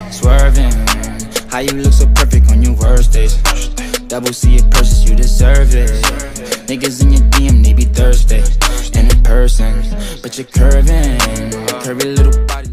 swerving. How you look so perfect on your worst days. Double C it purchase, you deserve it. Niggas in your DM, they be thirsty. And in person, but you're curving. Curvy little body.